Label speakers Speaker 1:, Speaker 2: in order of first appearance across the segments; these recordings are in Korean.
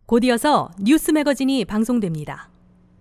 Speaker 1: 곧 이어서 뉴스 매거진이 방송됩니다.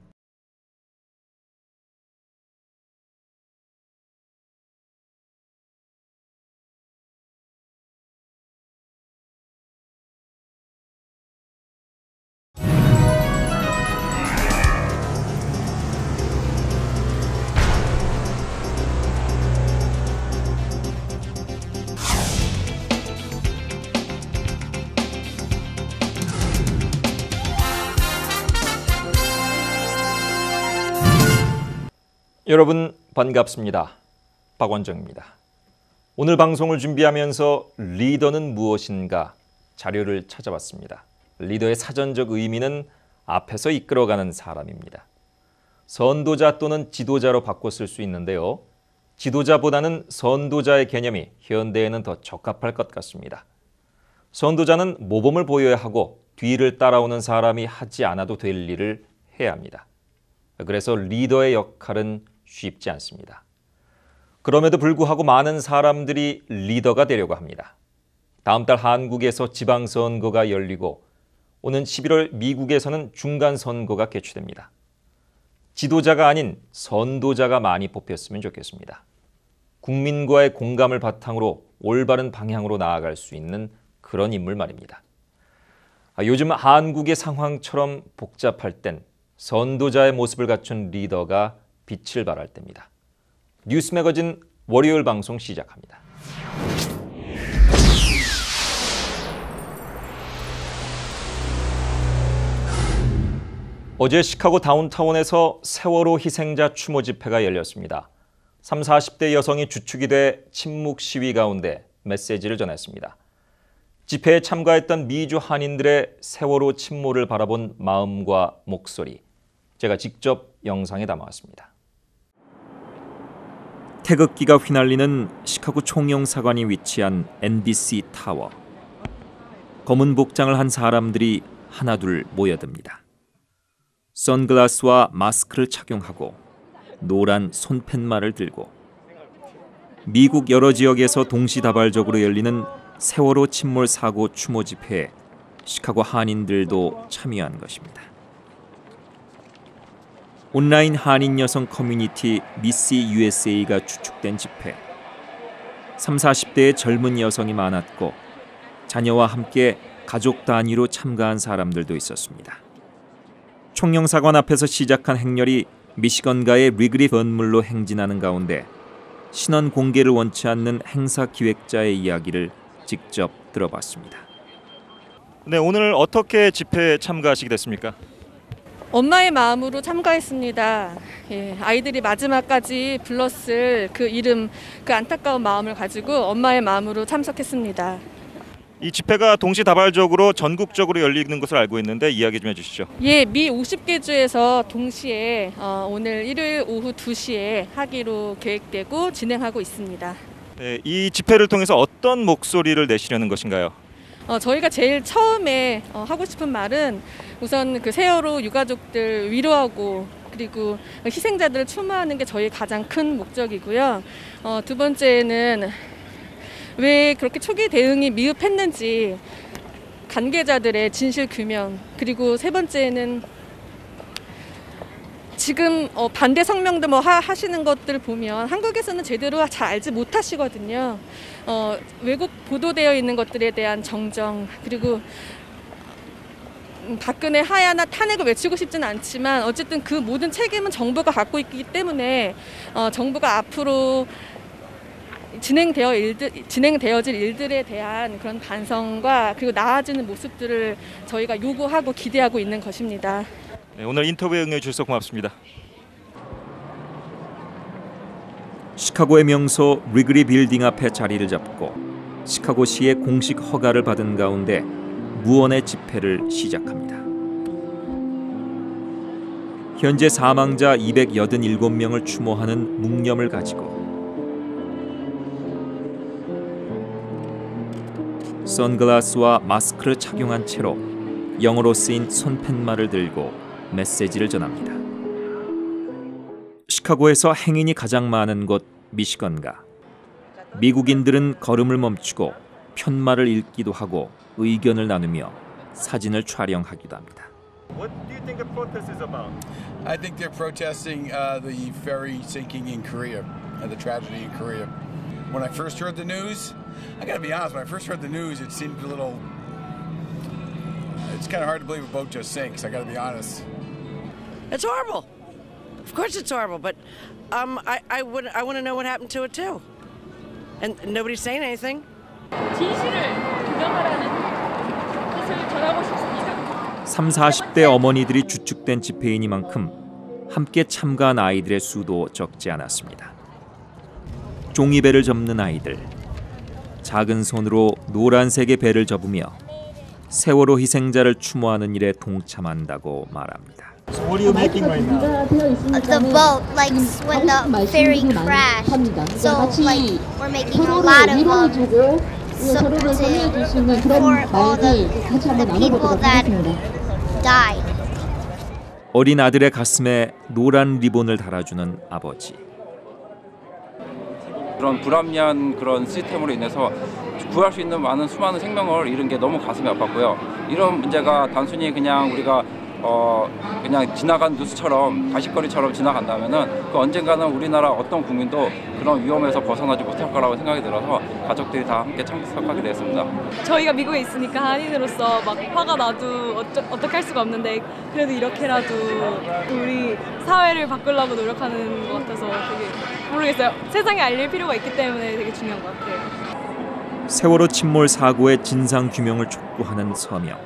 Speaker 2: 여러분 반갑습니다. 박원정입니다. 오늘 방송을 준비하면서 리더는 무엇인가 자료를 찾아봤습니다. 리더의 사전적 의미는 앞에서 이끌어가는 사람입니다. 선도자 또는 지도자로 바꿔 쓸 수 있는데요. 지도자보다는 선도자의 개념이 현대에는 더 적합할 것 같습니다. 선도자는 모범을 보여야 하고 뒤를 따라오는 사람이 하지 않아도 될 일을 해야 합니다. 그래서 리더의 역할은 쉽지 않습니다. 그럼에도 불구하고 많은 사람들이 리더가 되려고 합니다. 다음 달 한국에서 지방선거가 열리고 오는 11월 미국에서는 중간선거가 개최됩니다. 지도자가 아닌 선도자가 많이 뽑혔으면 좋겠습니다. 국민과의 공감을 바탕으로 올바른 방향으로 나아갈 수 있는 그런 인물 말입니다. 요즘 한국의 상황처럼 복잡할 땐 선도자의 모습을 갖춘 리더가 빛을 발할 때입니다. 뉴스 매거진 월요일 방송 시작합니다. 어제 시카고 다운타운에서 세월호 희생자 추모 집회가 열렸습니다. 30, 40대 여성이 주축이 돼 침묵 시위 가운데 메시지를 전했습니다. 집회에 참가했던 미주 한인들의 세월호 침몰을 바라본 마음과 목소리, 제가 직접 영상에 담아왔습니다. 태극기가 휘날리는 시카고 총영사관이 위치한 NBC 타워. 검은 복장을 한 사람들이 하나둘 모여듭니다. 선글라스와 마스크를 착용하고 노란 손팻말을 들고 미국 여러 지역에서 동시다발적으로 열리는 세월호 침몰 사고 추모 집회에 시카고 한인들도 참여한 것입니다. 온라인 한인 여성 커뮤니티 미스 USA가 주축된 집회. 30, 40대의 젊은 여성이 많았고 자녀와 함께 가족 단위로 참가한 사람들도 있었습니다. 총영사관 앞에서 시작한 행렬이 미시건가의 리그리 건물로 행진하는 가운데 신원 공개를 원치 않는 행사 기획자의 이야기를 직접 들어봤습니다. 네, 오늘 어떻게 집회에 참가하시게 됐습니까?
Speaker 3: 엄마의 마음으로 참가했습니다. 아이들이 마지막까지 불렀을 그 이름, 그 안타까운 마음을 가지고 엄마의 마음으로 참석했습니다.
Speaker 2: 이 집회가 동시다발적으로 전국적으로 열리는 것을 알고 있는데 이야기 좀 해주시죠.
Speaker 3: 예, 미 50개 주에서 동시에 오늘 일요일 오후 2시에 하기로 계획되고 진행하고 있습니다.
Speaker 2: 네, 이 집회를 통해서 어떤 목소리를 내시려는 것인가요?
Speaker 3: 저희가 제일 처음에 하고 싶은 말은 우선 그 세월호 유가족들 위로하고 그리고 희생자들을 추모하는 게 저희 가장 큰 목적이고요. 두 번째는 왜 그렇게 초기 대응이 미흡했는지 관계자들의 진실 규명, 그리고 세 번째는 지금 반대 성명도 하시는 것들 보면 한국에서는 제대로 잘 알지 못하시거든요. 외국 보도되어 있는 것들에 대한 정정, 그리고 박근혜 하야나 탄핵을 외치고 싶지는 않지만 어쨌든 그 모든 책임은 정부가 갖고 있기 때문에 정부가 앞으로 진행되어질 일들에 대한 그런 반성과 그리고 나아지는 모습들을 저희가 요구하고 기대하고 있는 것입니다.
Speaker 2: 네, 오늘 인터뷰에 응해 주셔서 고맙습니다. 시카고의 명소 리그리 빌딩 앞에 자리를 잡고 시카고시의 공식 허가를 받은 가운데 무언의 집회를 시작합니다. 현재 사망자 287명을 추모하는 묵념을 가지고 선글라스와 마스크를 착용한 채로 영어로 쓰인 손팻말을 들고 메시지를 전합니다. 시카고에서 행인이 가장 많은 곳 미시건가. 미국인들은 걸음을 멈추고 편말을 읽기도 하고 의견을 나누며 사진을 촬영하기도 합니다.
Speaker 4: What do you think the protest is about?
Speaker 5: I think they're protesting the ferry sinking in Korea and the tragedy in Korea. When I first heard the news, I gotta be honest, when I first heard the news, it seemed a little... It's kind of hard to believe a boat just sinks, I gotta be honest.
Speaker 6: It's horrible. Of course it's horrible, but I want to know what happened to it too. And nobody's saying anything.
Speaker 3: 진실을 규명하라는 뜻을 전하고 싶습니다.
Speaker 2: 30, 40대 어머니들이 주축된 집회이니만큼 함께 참가한 아이들의 수도 적지 않았습니다. 종이배를 접는 아이들, 작은 손으로 노란색의 배를 접으며 세월호 희생자를 추모하는 일에 동참한다고 말합니다.
Speaker 4: So what are you making right now?
Speaker 7: The boat, like when the ferry crashed. So like we're making a lot of them for all the people that died.
Speaker 2: 어린 아들의 가슴에 노란 리본을 달아주는 아버지.
Speaker 8: 그런 불합리한 그런 시스템으로 인해서 구할 수 있는 수많은 생명을 잃은 게 너무 가슴이 아팠고요. 이런 문제가 단순히 그냥 우리가 그냥 지나간 뉴스처럼 가십거리처럼 지나간다면은 그 언젠가는 우리나라 어떤 국민도 그런 위험에서 벗어나지 못할 거라고 생각이 들어서 가족들이 다 함께 참석하게 되었습니다.
Speaker 9: 저희가 미국에 있으니까 한인으로서 막 화가 나도 어떻게 할 수가 없는데 그래도 이렇게라도 우리 사회를 바꾸려고 노력하는 것 같아서 되게 모르겠어요. 세상에 알릴 필요가 있기 때문에 되게 중요한 것 같아요.
Speaker 2: 세월호 침몰 사고의 진상 규명을 촉구하는 서명.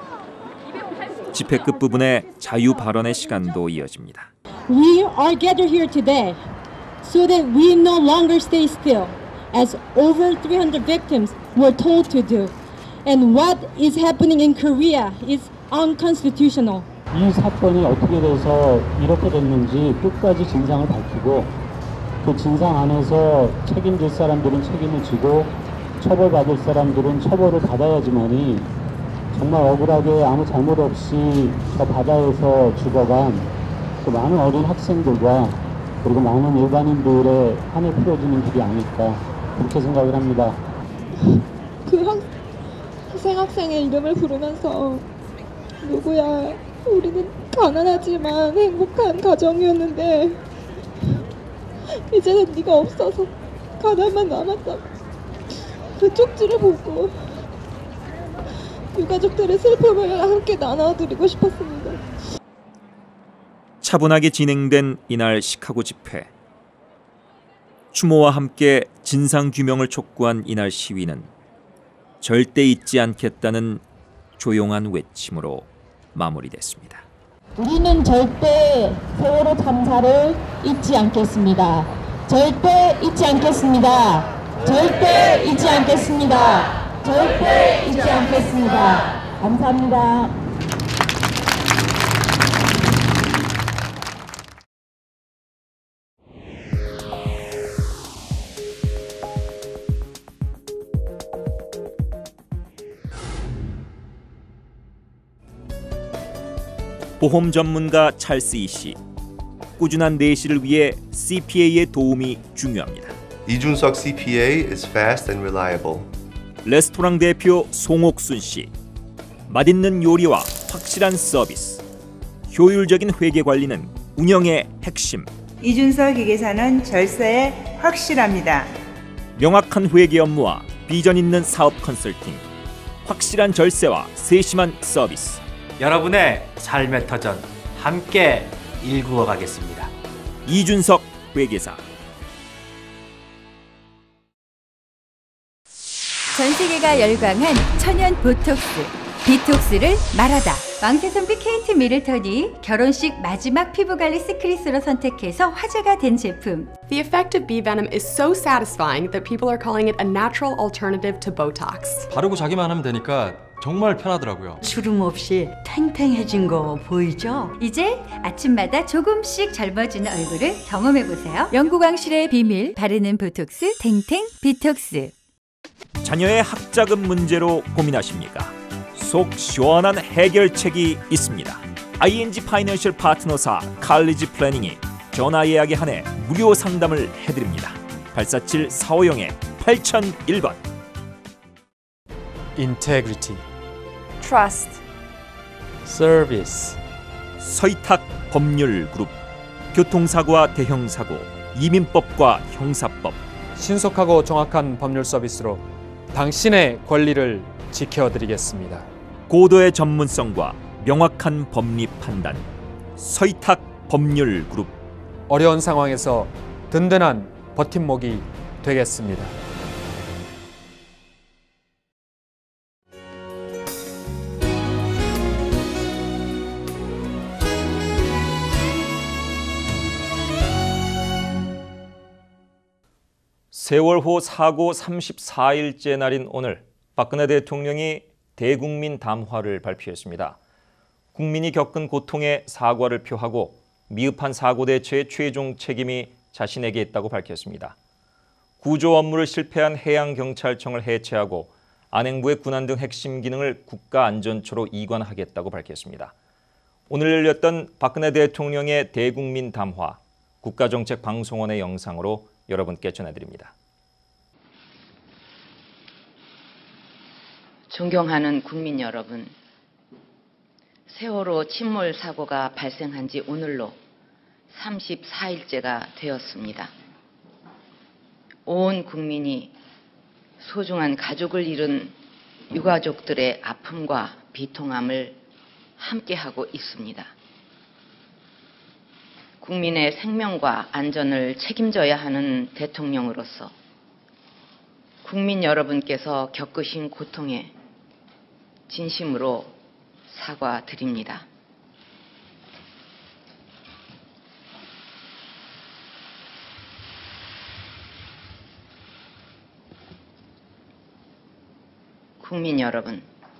Speaker 2: 집회 끝부분에 자유 발언의 시간도 이어집니다.
Speaker 10: We are gathered here today so that we no longer stay still, as over 300 victims were told to do. And what is happening in Korea is unconstitutional.
Speaker 11: 이 사건이 어떻게 돼서 이렇게 됐는지 끝까지 진상을 밝히고 그 진상 안에서 책임질 사람들은 책임을 지고 처벌받을 사람들은 처벌을 받아야지만이 정말 억울하게 아무 잘못 없이 저 바다에서 죽어간 그 많은 어린 학생들과 그리고 많은 일반인들의 한에 풀어지는 길이 아닐까 그렇게 생각을 합니다.
Speaker 10: 그 학생의 이름을 부르면서 누구야, 우리는 가난하지만 행복한 가정이었는데 이제는 네가 없어서 가난만 남았다. 그 쪽지를 보고 유가족들의 슬픔을 함께 나눠드리고 싶었습니다.
Speaker 2: 차분하게 진행된 이날 시카고 집회. 추모와 함께 진상 규명을 촉구한 이날 시위는 절대 잊지 않겠다는 조용한 외침으로 마무리됐습니다.
Speaker 10: 우리는 절대 세월호 참사를 잊지 않겠습니다. 절대 잊지 않겠습니다. 절대 잊지 않겠습니다. 절대 잊지 않겠습니다. 감사합니다.
Speaker 2: 보험 전문가 찰스 이 씨. 꾸준한 내실을 위해 CPA의 도움이 중요합니다.
Speaker 12: 이준석 CPA is fast and reliable.
Speaker 2: 레스토랑 대표 송옥순 씨. 맛있는 요리와 확실한 서비스. 효율적인 회계 관리는 운영의 핵심.
Speaker 13: 이준석 회계사는 절세에 확실합니다.
Speaker 2: 명확한 회계 업무와 비전 있는 사업 컨설팅. 확실한 절세와 세심한 서비스.
Speaker 14: 여러분의 삶의 터전 함께 일구어 가겠습니다.
Speaker 2: 이준석 회계사.
Speaker 15: 전 세계가 열광한 천연 보톡스, 비톡스를 말하다. 왕세손비 KT 미들턴이 결혼식 마지막 피부관리 시크릿으로 선택해서 화제가 된 제품.
Speaker 16: The effect of bee venom is so satisfying that people are calling it a natural alternative to Botox.
Speaker 17: 바르고 자기만 하면 되니까 정말 편하더라고요.
Speaker 18: 주름 없이 탱탱해진 거 보이죠?
Speaker 15: 이제 아침마다 조금씩 젊어지는 얼굴을 경험해보세요. 영구광실의 비밀, 바르는 보톡스 탱탱 비톡스.
Speaker 2: 자녀의 학자금 문제로 고민하십니까? 속 시원한 해결책이 있습니다. ING 파이낸셜 파트너사 칼리지 플래닝이 전화 예약에 한해 무료 상담을 해드립니다. 847-450-8001번.
Speaker 17: Integrity,
Speaker 19: Trust, 서비스.
Speaker 2: 서이탁 법률그룹. 교통사고와 대형사고, 이민법과 형사법.
Speaker 19: 신속하고 정확한 법률 서비스로 당신의 권리를 지켜드리겠습니다.
Speaker 2: 고도의 전문성과 명확한 법리 판단. 서이탁 법률그룹.
Speaker 19: 어려운 상황에서 든든한 버팀목이 되겠습니다.
Speaker 2: 세월호 사고 34일째 날인 오늘, 박근혜 대통령이 대국민 담화를 발표했습니다. 국민이 겪은 고통에 사과를 표하고 미흡한 사고 대처의 최종 책임이 자신에게 있다고 밝혔습니다. 구조 업무를 실패한 해양경찰청을 해체하고 안행부의 군안 등 핵심 기능을 국가안전처로 이관하겠다고 밝혔습니다. 오늘 열렸던 박근혜 대통령의 대국민 담화, 국가정책방송원의 영상으로 여러분께 전해드립니다.
Speaker 20: 존경하는 국민 여러분, 세월호 침몰 사고가 발생한 지 오늘로 34일째가 되었습니다. 온 국민이 소중한 가족을 잃은 유가족들의 아픔과 비통함을 함께하고 있습니다. 국민의 생명과 안전을 책임져야 하는 대통령으로서 국민 여러분께서 겪으신 고통에 진심으로 사과드립니다. 국민 여러분,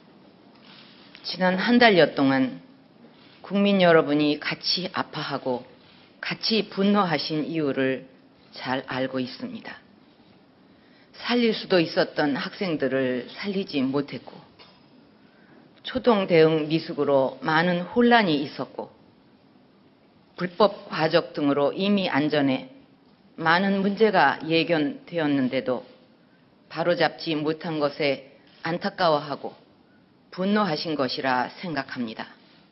Speaker 20: 지난 한 달여 동안 국민 여러분이 같이 아파하고 같이 분노하신 이유를 잘 알고 있습니다. 살릴 수도 있었던 학생들을 살리지 못했고, 초동 대응 미숙으로 많은 혼란이 있었고, 불법 과적 등으로 이미 안전에 많은 문제가 예견되었는데도 바로잡지 못한 것에 안타까워하고 분노하신 것이라 생각합니다.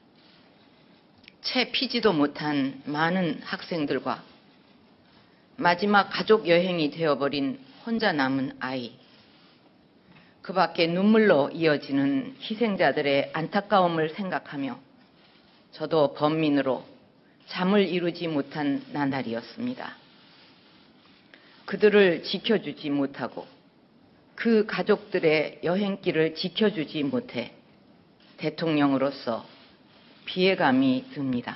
Speaker 20: 채 피지도 못한 많은 학생들과 마지막 가족 여행이 되어버린 혼자 남은 아이, 그 밖에 눈물로 이어지는 희생자들의 안타까움을 생각하며 저도 범민으로 잠을 이루지 못한 나날이었습니다. 그들을 지켜주지 못하고 그 가족들의 여행길을 지켜주지 못해 대통령으로서 피해감이 듭니다.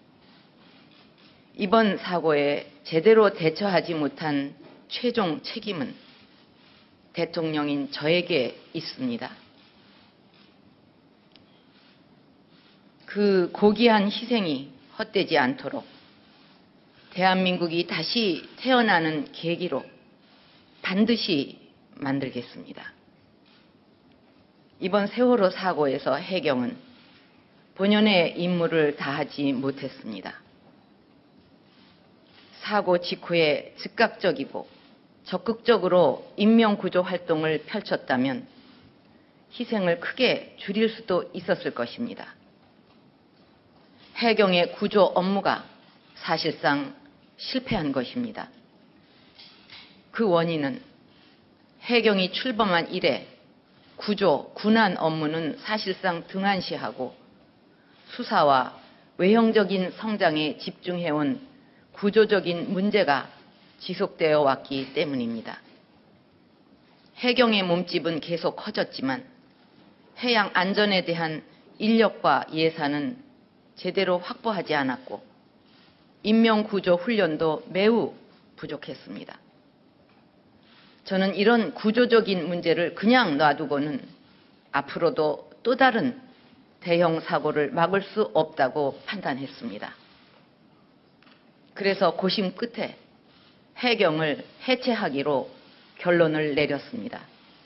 Speaker 20: 이번 사고에 제대로 대처하지 못한 최종 책임은 대통령인 저에게 있습니다. 그 고귀한 희생이 헛되지 않도록 대한민국이 다시 태어나는 계기로 반드시 만들겠습니다. 이번 세월호 사고에서 해경은 본연의 임무를 다하지 못했습니다. 사고 직후에 즉각적이고 적극적으로 인명구조 활동을 펼쳤다면 희생을 크게 줄일 수도 있었을 것입니다. 해경의 구조 업무가 사실상 실패한 것입니다. 그 원인은 해경이 출범한 이래 구조, 군안 업무는 사실상 등한시하고 수사와 외형적인 성장에 집중해온 구조적인 문제가 지속되어 왔기 때문입니다. 해경의 몸집은 계속 커졌지만 해양 안전에 대한 인력과 예산은 제대로 확보하지 않았고 인명구조 훈련도 매우 부족했습니다. 저는 이런 구조적인 문제를 그냥 놔두고는 앞으로도 또 다른 대형 사고를 막을 수 없다고 판단했습니다. 그래서 고심 끝에 해경을 해체하기로 결론을 내렸습니다.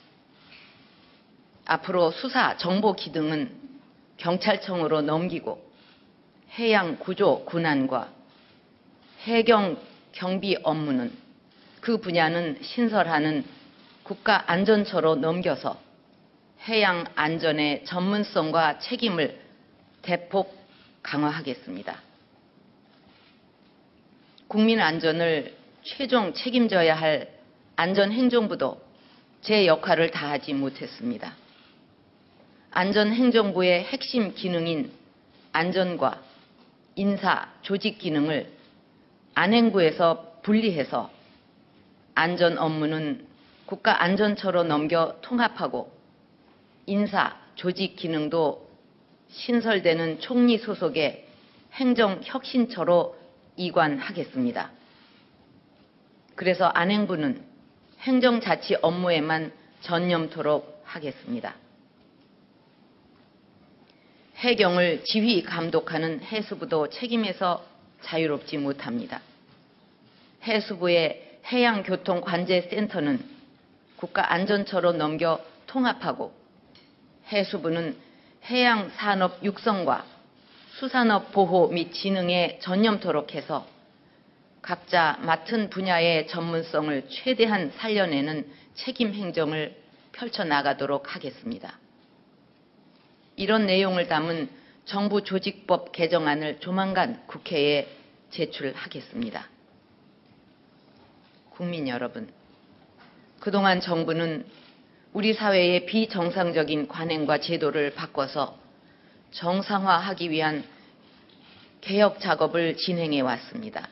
Speaker 20: 앞으로 수사 정보 기능은 경찰청으로 넘기고 해양 구조 군안과 해경 경비 업무는 그 분야는 신설하는 국가안전처로 넘겨서 해양 안전의 전문성과 책임을 대폭 강화하겠습니다. 국민 안전을 최종 책임져야 할 안전행정부도 제 역할을 다하지 못했습니다. 안전행정부의 핵심 기능인 안전과 인사, 조직 기능을 안행부에서 분리해서 안전 업무는 국가안전처로 넘겨 통합하고 인사, 조직 기능도 신설되는 총리 소속의 행정혁신처로 이관하겠습니다. 그래서 안행부는 행정자치 업무에만 전념토록 하겠습니다. 해경을 지휘 감독하는 해수부도 책임에서 자유롭지 못합니다. 해수부의 해양교통관제센터는 국가안전처로 넘겨 통합하고 해수부는 해양산업 육성과 수산업 보호 및 진흥에 전념토록 해서 각자 맡은 분야의 전문성을 최대한 살려내는 책임 행정을 펼쳐나가도록 하겠습니다. 이런 내용을 담은 정부 조직법 개정안을 조만간 국회에 제출하겠습니다. 국민 여러분, 그동안 정부는 우리 사회의 비정상적인 관행과 제도를 바꿔서 정상화하기 위한 개혁 작업을 진행해 왔습니다.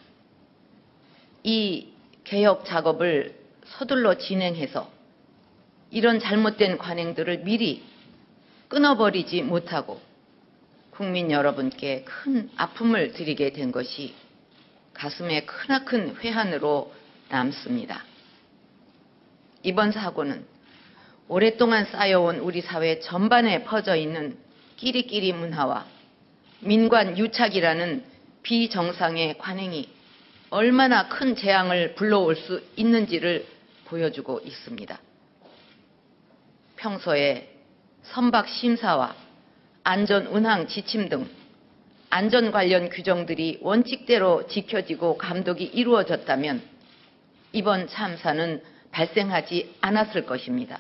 Speaker 20: 이 개혁 작업을 서둘러 진행해서 이런 잘못된 관행들을 미리 끊어버리지 못하고 국민 여러분께 큰 아픔을 드리게 된 것이 가슴에 크나큰 회한으로 남습니다. 이번 사고는 오랫동안 쌓여온 우리 사회 전반에 퍼져 있는 끼리끼리 문화와 민관 유착이라는 비정상의 관행이 얼마나 큰 재앙을 불러올 수 있는지를 보여주고 있습니다. 평소에 선박 심사와 안전 운항 지침 등 안전 관련 규정들이 원칙대로 지켜지고 감독이 이루어졌다면 이번 참사는 발생하지 않았을 것입니다.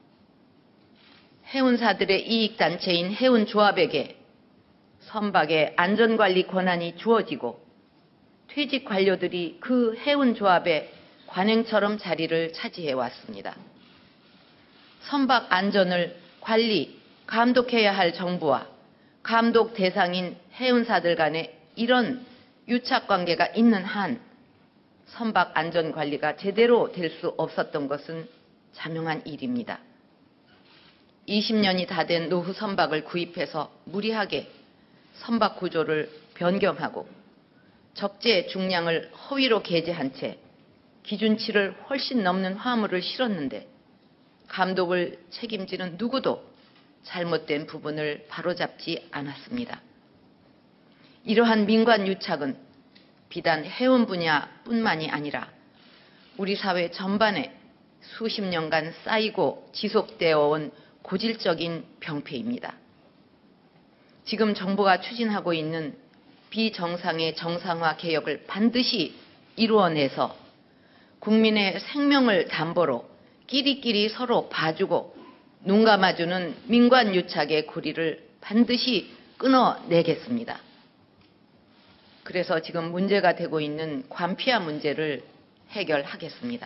Speaker 20: 해운사들의 이익단체인 해운조합에게 선박의 안전관리 권한이 주어지고 퇴직 관료들이 그 해운조합의 관행처럼 자리를 차지해 왔습니다. 선박 안전을 관리, 감독해야 할 정부와 감독 대상인 해운사들 간에 이런 유착관계가 있는 한 선박 안전관리가 제대로 될 수 없었던 것은 자명한 일입니다. 20년이 다 된 노후 선박을 구입해서 무리하게 선박 구조를 변경하고 적재 중량을 허위로 게재한 채 기준치를 훨씬 넘는 화물을 실었는데 감독을 책임지는 누구도 잘못된 부분을 바로잡지 않았습니다. 이러한 민관 유착은 비단 해운 분야뿐만이 아니라 우리 사회 전반에 수십 년간 쌓이고 지속되어 온 고질적인 병폐입니다. 지금 정부가 추진하고 있는 비정상의 정상화 개혁을 반드시 이루어내서 국민의 생명을 담보로 끼리끼리 서로 봐주고 눈 감아주는 민관 유착의 고리를 반드시 끊어내겠습니다. 그래서 지금 문제가 되고 있는 관피아 문제를 해결하겠습니다.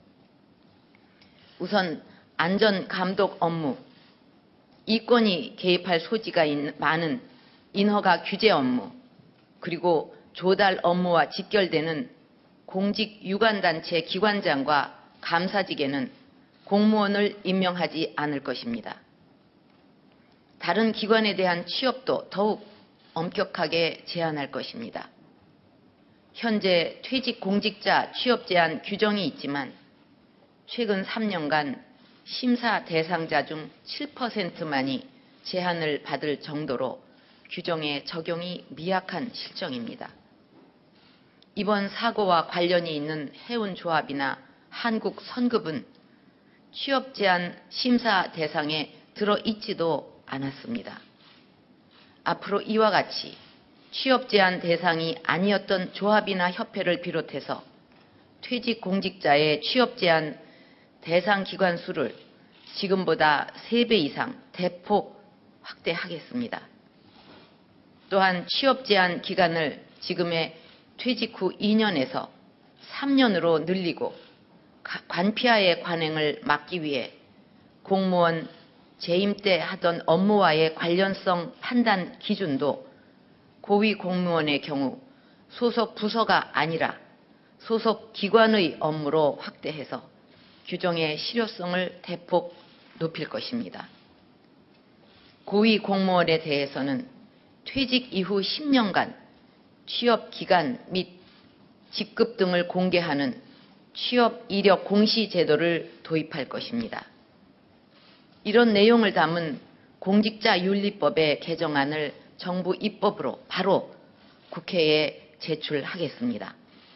Speaker 20: 우선 안전감독 업무, 이권이 개입할 소지가 많은 인허가 규제 업무, 그리고 조달 업무와 직결되는 공직유관단체 기관장과 감사직에는 공무원을 임명하지 않을 것입니다. 다른 기관에 대한 취업도 더욱 엄격하게 제한할 것입니다. 현재 퇴직 공직자 취업 제한 규정이 있지만 최근 3년간 심사 대상자 중 7%만이 제한을 받을 정도로 규정의 적용이 미약한 실정입니다. 이번 사고와 관련이 있는 해운조합이나 한국선급은 취업 제한 심사 대상에 들어있지도 않았습니다. 앞으로 이와 같이 취업 제한 대상이 아니었던 조합이나 협회를 비롯해서 퇴직 공직자의 취업 제한 대상 기관 수를 지금보다 3배 이상 대폭 확대하겠습니다. 또한 취업 제한 기간을 지금의 퇴직 후 2년에서 3년으로 늘리고 관피아의 관행을 막기 위해 공무원 재임 때 하던 업무와의 관련성 판단 기준도 고위 공무원의 경우 소속 부서가 아니라 소속 기관의 업무로 확대해서 규정의 실효성을 대폭 높일 것입니다. 고위 공무원에 대해서는 퇴직 이후 10년간 취업 기간 및 직급 등을 공개하는 취업 이력 공시 제도를 도입할 것입니다. 이런 내용을 담은 공직자윤리법의 개정안을 정부 입법으로 바로 국회에 제출하겠습니다.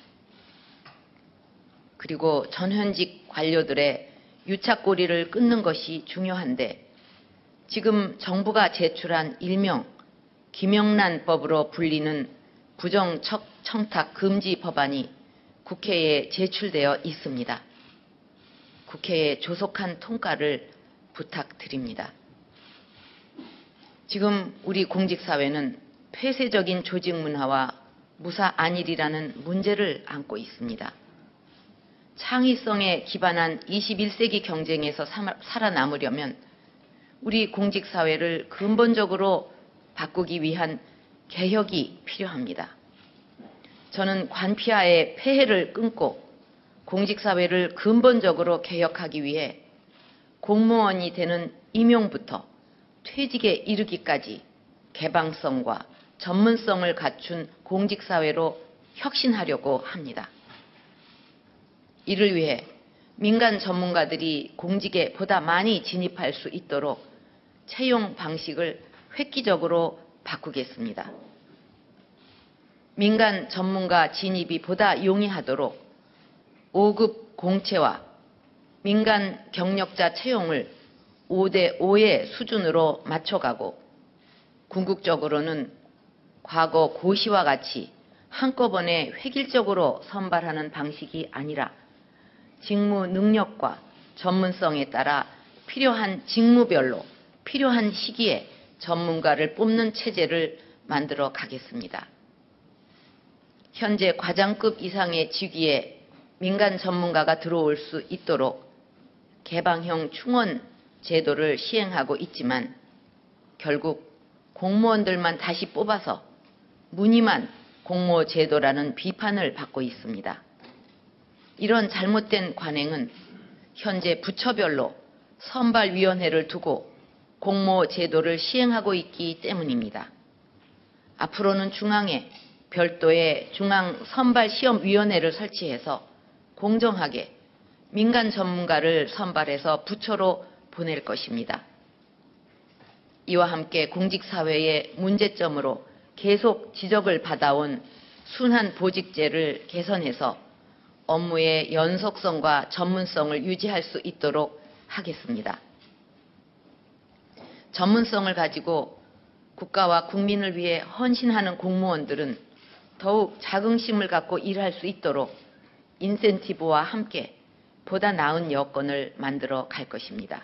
Speaker 20: 그리고 전현직 관료들의 유착고리를 끊는 것이 중요한데 지금 정부가 제출한 일명 김영란법으로 불리는 부정청탁 금지 법안이 국회에 제출되어 있습니다. 국회에 조속한 통과를 부탁드립니다. 지금 우리 공직사회는 폐쇄적인 조직 문화와 무사 안일이라는 문제를 안고 있습니다. 창의성에 기반한 21세기 경쟁에서 살아남으려면 우리 공직사회를 근본적으로 바꾸기 위한 개혁이 필요합니다. 저는 관피아의 폐해를 끊고 공직사회를 근본적으로 개혁하기 위해 공무원이 되는 임용부터 퇴직에 이르기까지 개방성과 전문성을 갖춘 공직사회로 혁신하려고 합니다. 이를 위해 민간 전문가들이 공직에 보다 많이 진입할 수 있도록 채용 방식을 획기적으로 바꾸겠습니다. 민간 전문가 진입이 보다 용이하도록 5급 공채와 민간 경력자 채용을 5대 5의 수준으로 맞춰가고 궁극적으로는 과거 고시와 같이 한꺼번에 획일적으로 선발하는 방식이 아니라 직무 능력과 전문성에 따라 필요한 직무별로 필요한 시기에 전문가를 뽑는 체제를 만들어 가겠습니다. 현재 과장급 이상의 직위에 민간 전문가가 들어올 수 있도록 개방형 충원 제도를 시행하고 있지만 결국 공무원들만 다시 뽑아서 무늬만 공모 제도라는 비판을 받고 있습니다. 이런 잘못된 관행은 현재 부처별로 선발위원회를 두고 공모 제도를 시행하고 있기 때문입니다. 앞으로는 중앙에 별도의 중앙선발시험위원회를 설치해서 공정하게 민간 전문가를 선발해서 부처로 보낼 것입니다. 이와 함께 공직사회의 문제점으로 계속 지적을 받아온 순환보직제를 개선해서 업무의 연속성과 전문성을 유지할 수 있도록 하겠습니다. 전문성을 가지고 국가와 국민을 위해 헌신하는 공무원들은 더욱 자긍심을 갖고 일할 수 있도록 인센티브와 함께 보다 나은 여건을 만들어 갈 것입니다.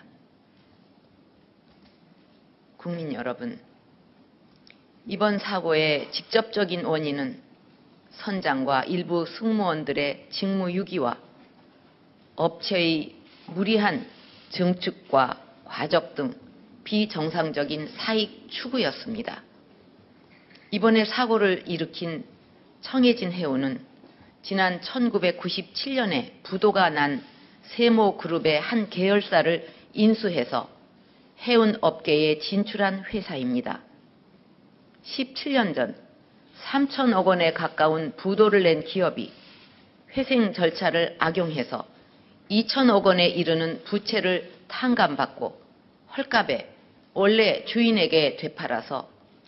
Speaker 20: 국민 여러분, 이번 사고의 직접적인 원인은 선장과 일부 승무원들의 직무유기와 업체의 무리한 증축과 과적 등 비정상적인 사익 추구였습니다. 이번에 사고를 일으킨 청해진 해운은 지난 1997년에 부도가 난 세모그룹의 한 계열사를 인수해서 해운 업계에 진출한 회사입니다. 17년 전 3천억 원에 가까운 부도를 낸 기업이 회생 절차를 악용해서 2천억 원에 이르는 부채를 탕감받고 헐값에 원래 주인에게 되팔아서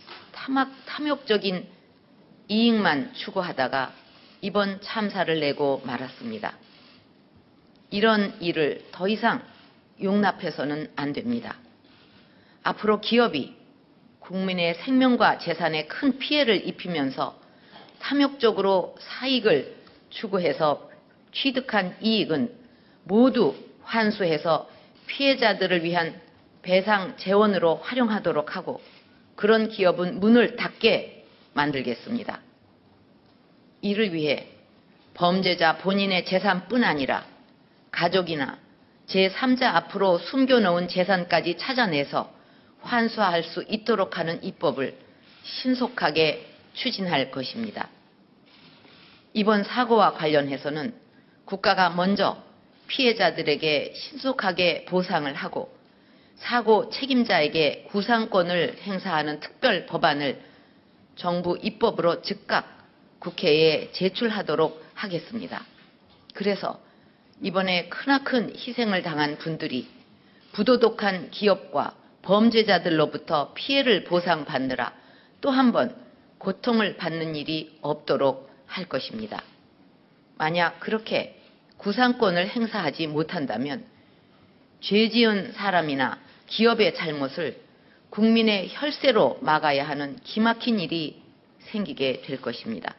Speaker 20: 탐욕적인 이익만 추구하다가 이번 참사를 내고 말았습니다. 이런 일을 더 이상 용납해서는 안 됩니다. 앞으로 기업이 국민의 생명과 재산에 큰 피해를 입히면서 탐욕적으로 사익을 추구해서 취득한 이익은 모두 환수해서 피해자들을 위한 배상 재원으로 활용하도록 하고 그런 기업은 문을 닫게 만들겠습니다. 이를 위해 범죄자 본인의 재산뿐 아니라 가족이나 제3자 앞으로 숨겨놓은 재산까지 찾아내서 환수할 수 있도록 하는 입법을 신속하게 추진할 것입니다. 이번 사고와 관련해서는 국가가 먼저 피해자들에게 신속하게 보상을 하고 사고 책임자에게 구상권을 행사하는 특별 법안을 정부 입법으로 즉각 국회에 제출하도록 하겠습니다. 그래서 이번에 크나큰 희생을 당한 분들이 부도덕한 기업과 범죄자들로부터 피해를 보상받느라 또 한 번 고통을 받는 일이 없도록 할 것입니다. 만약 그렇게 구상권을 행사하지 못한다면 죄 지은 사람이나 기업의 잘못을 국민의 혈세로 막아야 하는 기막힌 일이 생기게 될 것입니다.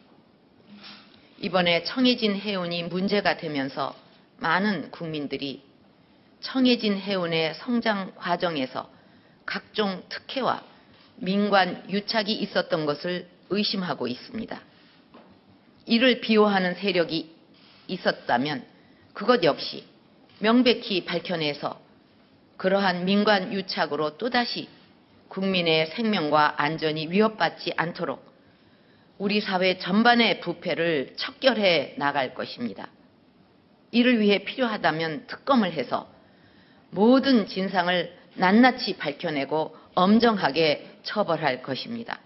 Speaker 20: 이번에 청해진 해운이 문제가 되면서 많은 국민들이 청해진 해운의 성장 과정에서 각종 특혜와 민관 유착이 있었던 것을 의심하고 있습니다. 이를 비호하는 세력이 있었다면 그것 역시 명백히 밝혀내서 그러한 민관 유착으로 또다시 국민의 생명과 안전이 위협받지 않도록 우리 사회 전반의 부패를 척결해 나갈 것입니다. 이를 위해 필요하다면 특검을 해서 모든 진상을 낱낱이 밝혀내고 엄정하게 처벌할 것입니다.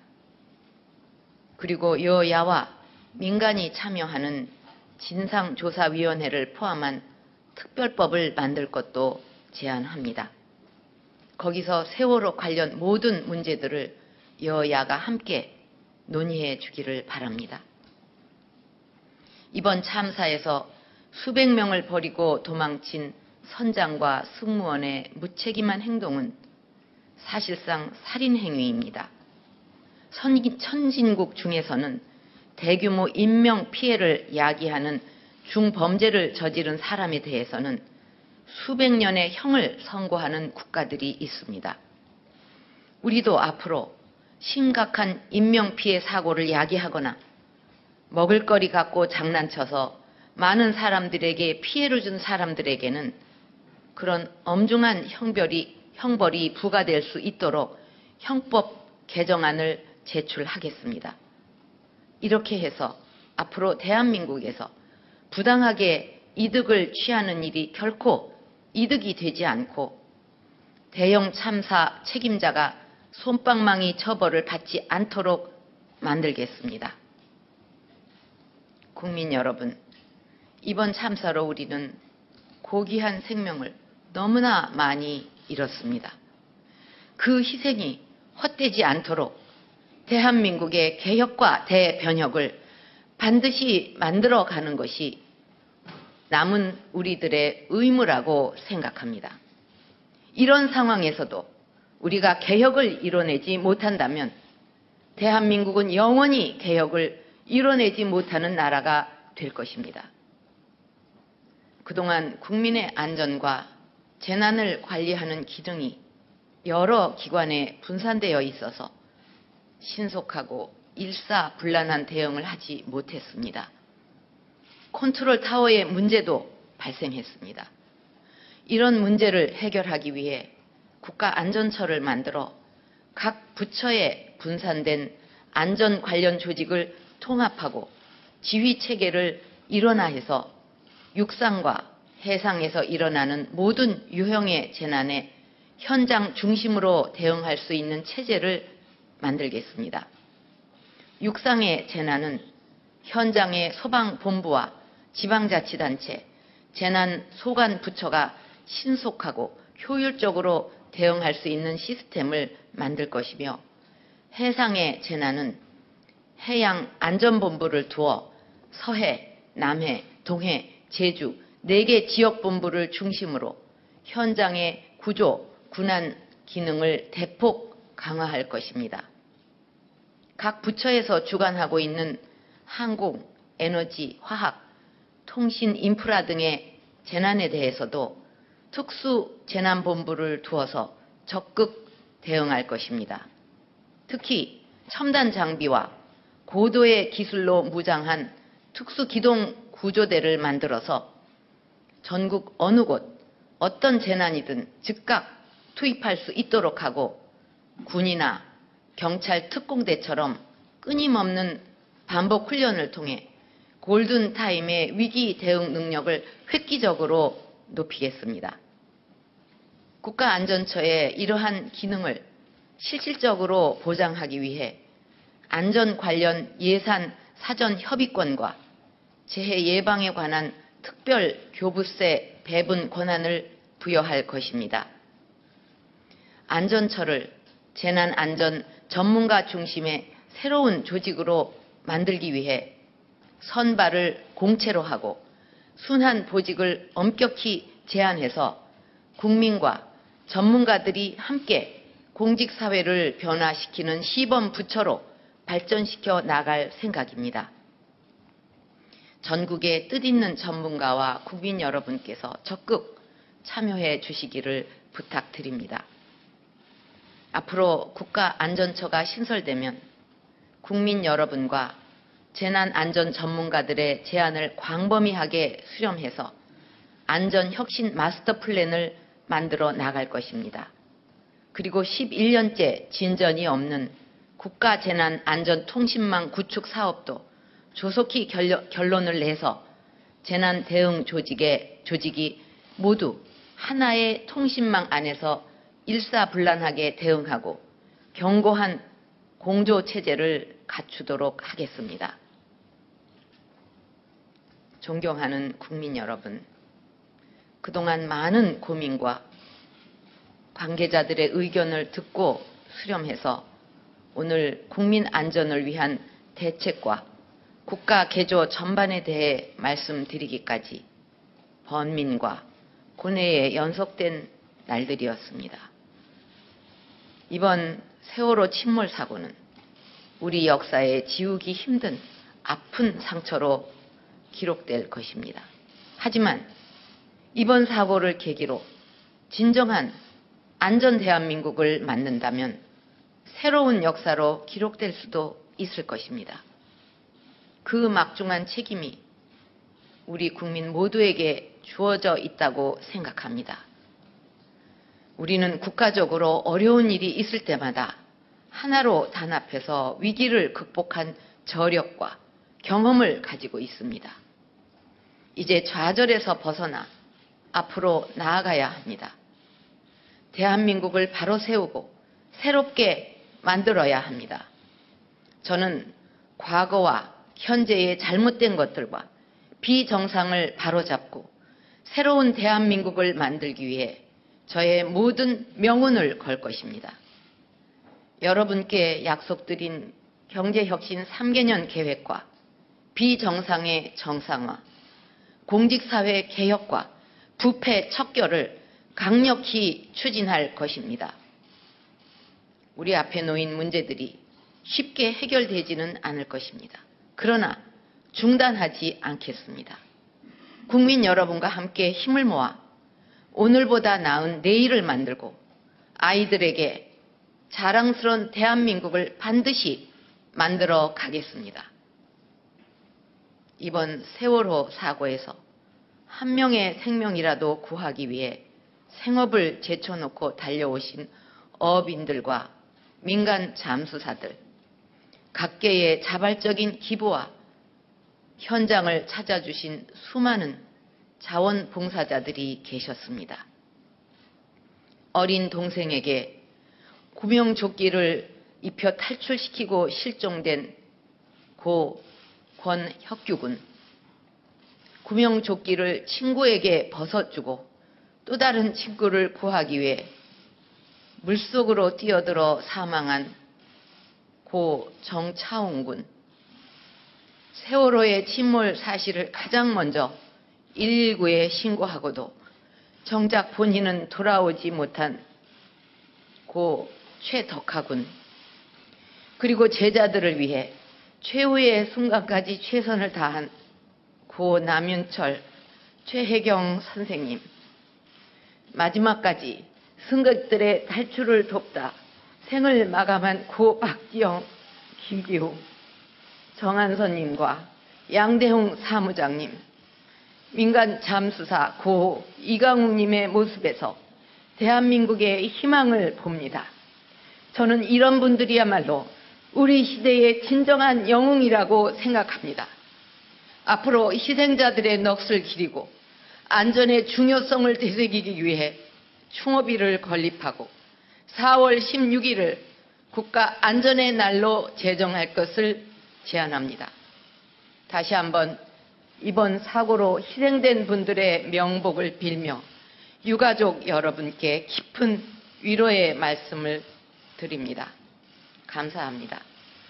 Speaker 20: 그리고 여야와 민간이 참여하는 진상조사위원회를 포함한 특별법을 만들 것도 제안합니다. 거기서 세월호 관련 모든 문제들을 여야가 함께 논의해 주기를 바랍니다. 이번 참사에서 수백 명을 버리고 도망친 선장과 승무원의 무책임한 행동은 사실상 살인행위입니다. 선진국 중에서는 대규모 인명피해를 야기하는 중범죄를 저지른 사람에 대해서는 수백 년의 형을 선고하는 국가들이 있습니다. 우리도 앞으로 심각한 인명피해 사고를 야기하거나 먹을거리 갖고 장난쳐서 많은 사람들에게 피해를 준 사람들에게는 그런 엄중한 형벌이 부과될 수 있도록 형법 개정안을 제출하겠습니다. 이렇게 해서 앞으로 대한민국에서 부당하게 이득을 취하는 일이 결코 이득이 되지 않고 대형 참사 책임자가 솜방망이 처벌을 받지 않도록 만들겠습니다. 국민 여러분, 이번 참사로 우리는 고귀한 생명을 너무나 많이 잃었습니다. 그 희생이 헛되지 않도록 대한민국의 개혁과 대변혁을 반드시 만들어가는 것이 남은 우리들의 의무라고 생각합니다. 이런 상황에서도 우리가 개혁을 이뤄내지 못한다면 대한민국은 영원히 개혁을 이뤄내지 못하는 나라가 될 것입니다. 그동안 국민의 안전과 재난을 관리하는 기능이 여러 기관에 분산되어 있어서 신속하고 일사불란한 대응을 하지 못했습니다. 컨트롤 타워의 문제도 발생했습니다. 이런 문제를 해결하기 위해 국가안전처를 만들어 각 부처에 분산된 안전 관련 조직을 통합하고 지휘체계를 일원화해서 육상과 해상에서 일어나는 모든 유형의 재난에 현장 중심으로 대응할 수 있는 체제를 만들겠습니다. 육상의 재난은 현장의 소방본부와 지방자치단체, 재난소관부처가 신속하고 효율적으로 대응할 수 있는 시스템을 만들 것이며, 해상의 재난은 해양안전본부를 두어 서해, 남해, 동해, 제주 4개 지역본부를 중심으로 현장의 구조, 군안 기능을 대폭 강화할 것입니다. 각 부처에서 주관하고 있는 항공, 에너지, 화학, 통신 인프라 등의 재난에 대해서도 특수재난본부를 두어서 적극 대응할 것입니다. 특히 첨단 장비와 고도의 기술로 무장한 특수기동 구조대를 만들어서 전국 어느 곳 어떤 재난이든 즉각 투입할 수 있도록 하고 군이나 경찰 특공대처럼 끊임없는 반복 훈련을 통해 골든타임의 위기 대응 능력을 획기적으로 높이겠습니다. 국가안전처의 이러한 기능을 실질적으로 보장하기 위해 안전 관련 예산 사전 협의권과 재해 예방에 관한 특별 교부세 배분 권한을 부여할 것입니다. 안전처를 재난안전 전문가 중심의 새로운 조직으로 만들기 위해 선발을 공채로 하고 순환 보직을 엄격히 제한해서 국민과 전문가들이 함께 공직사회를 변화시키는 시범부처로 발전시켜 나갈 생각입니다. 전국의 뜻있는 전문가와 국민 여러분께서 적극 참여해 주시기를 부탁드립니다. 앞으로 국가안전처가 신설되면 국민 여러분과 재난안전 전문가들의 제안을 광범위하게 수렴해서 안전혁신 마스터 플랜을 만들어 나갈 것입니다. 그리고 11년째 진전이 없는 국가재난안전통신망 구축 사업도 조속히 결론을 내서 재난 대응 조직이 모두 하나의 통신망 안에서 일사불란하게 대응하고 견고한 공조체제를 갖추도록 하겠습니다. 존경하는 국민 여러분, 그동안 많은 고민과 관계자들의 의견을 듣고 수렴해서 오늘 국민 안전을 위한 대책과 국가 개조 전반에 대해 말씀드리기까지 번민과 고뇌에 연속된 날들이었습니다. 이번 세월호 침몰 사고는 우리 역사에 지우기 힘든 아픈 상처로 기록될 것입니다. 하지만 이번 사고를 계기로 진정한 안전 대한민국을 만든다면 새로운 역사로 기록될 수도 있을 것입니다. 그 막중한 책임이 우리 국민 모두에게 주어져 있다고 생각합니다. 우리는 국가적으로 어려운 일이 있을 때마다 하나로 단합해서 위기를 극복한 저력과 경험을 가지고 있습니다. 이제 좌절에서 벗어나 앞으로 나아가야 합니다. 대한민국을 바로 세우고 새롭게 만들어야 합니다. 저는 과거와 현재의 잘못된 것들과 비정상을 바로잡고 새로운 대한민국을 만들기 위해 저의 모든 명운을 걸 것입니다. 여러분께 약속드린 경제혁신 3개년 계획과 비정상의 정상화, 공직사회 개혁과 부패 척결을 강력히 추진할 것입니다. 우리 앞에 놓인 문제들이 쉽게 해결되지는 않을 것입니다. 그러나 중단하지 않겠습니다. 국민 여러분과 함께 힘을 모아 오늘보다 나은 내일을 만들고 아이들에게 자랑스러운 대한민국을 반드시 만들어 가겠습니다. 이번 세월호 사고에서 한 명의 생명이라도 구하기 위해 생업을 제쳐놓고 달려오신 어업인들과 민간 잠수사들, 각계의 자발적인 기부와 현장을 찾아주신 수많은 자원봉사자들이 계셨습니다. 어린 동생에게 구명조끼를 입혀 탈출시키고 실종된 고 권혁규군, 구명조끼를 친구에게 벗어주고 또 다른 친구를 구하기 위해 물속으로 뛰어들어 사망한 고 정차홍군, 세월호의 침몰 사실을 가장 먼저 119에 신고하고도 정작 본인은 돌아오지 못한 고 최덕하군, 그리고 제자들을 위해 최후의 순간까지 최선을 다한 고 남윤철, 최혜경 선생님, 마지막까지 승객들의 탈출을 돕다 생을 마감한 고 박지영 김기호, 정한선님과 양대홍 사무장님, 민간 잠수사 고 이강욱님의 모습에서 대한민국의 희망을 봅니다. 저는 이런 분들이야말로 우리 시대의 진정한 영웅이라고 생각합니다. 앞으로 희생자들의 넋을 기리고 안전의 중요성을 되새기기 위해 충업일을 건립하고 4월 16일을 국가 안전의 날로 제정할 것을 제안합니다. 다시 한번 이번 사고로 희생된 분들의 명복을 빌며 유가족 여러분께 깊은 위로의 말씀을 드립니다. 감사합니다.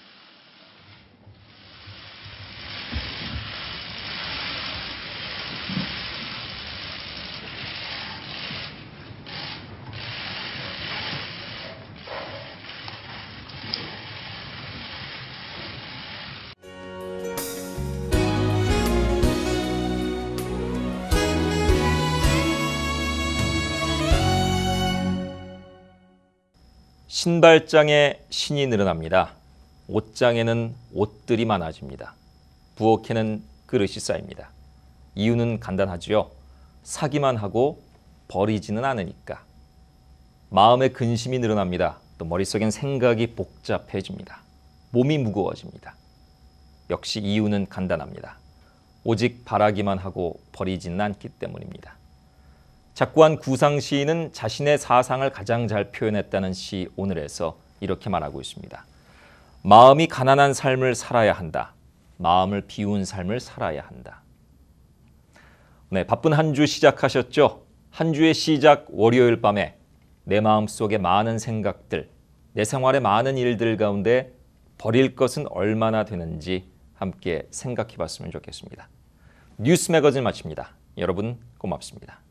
Speaker 2: 신발장에 신이 늘어납니다. 옷장에는 옷들이 많아집니다. 부엌에는 그릇이 쌓입니다. 이유는 간단하지요. 사기만 하고 버리지는 않으니까. 마음의 근심이 늘어납니다. 또 머릿속엔 생각이 복잡해집니다. 몸이 무거워집니다. 역시 이유는 간단합니다. 오직 바라기만 하고 버리지는 않기 때문입니다. 작고한 구상 시인은 자신의 사상을 가장 잘 표현했다는 시 오늘에서 이렇게 말하고 있습니다. 마음이 가난한 삶을 살아야 한다. 마음을 비운 삶을 살아야 한다. 네, 바쁜 한 주 시작하셨죠? 한 주의 시작 월요일 밤에 내 마음속에 많은 생각들, 내 생활의 많은 일들 가운데 버릴 것은 얼마나 되는지 함께 생각해 봤으면 좋겠습니다. 뉴스 매거진 마칩니다. 여러분 고맙습니다.